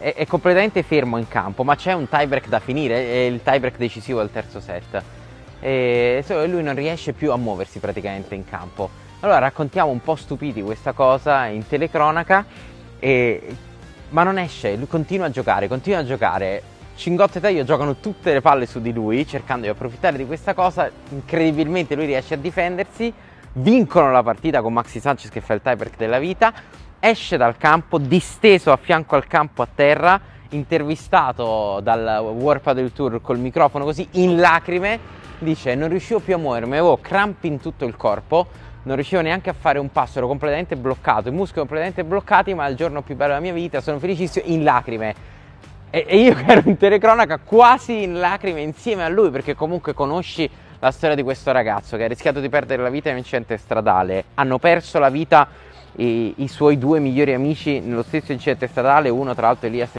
è completamente fermo in campo, ma c'è un tie break da finire, è il tie break decisivo del terzo set. E lui non riesce più a muoversi praticamente in campo. Allora raccontiamo un po' stupidi questa cosa in telecronaca, ma non esce, lui continua a giocare. Cingotto e Taglio giocano tutte le palle su di lui, cercando di approfittare di questa cosa. Incredibilmente lui riesce a difendersi, vincono la partita con Maxi Sanchez che fa il tie break della vita, esce dal campo, disteso a fianco al campo a terra, intervistato dal World Padel Tour col microfono così, in lacrime, dice: non riuscivo più a muovermi, avevo crampi in tutto il corpo, non riuscivo neanche a fare un passo, ero completamente bloccato, i muscoli completamente bloccati, ma è il giorno più bello della mia vita, sono felicissimo, in lacrime. E io che ero in telecronaca quasi in lacrime insieme a lui, perché comunque conosci la storia di questo ragazzo che ha rischiato di perdere la vita in un incidente stradale. Hanno perso la vita i suoi due migliori amici nello stesso incidente stradale, uno tra l'altro Elias